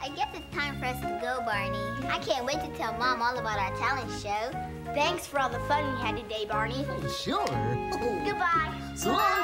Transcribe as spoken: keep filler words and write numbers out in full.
I guess it's time for us to go, Barney. I can't wait to tell Mom all about our talent show. Thanks for all the fun we had today, Barney. Oh, sure. Goodbye. So long.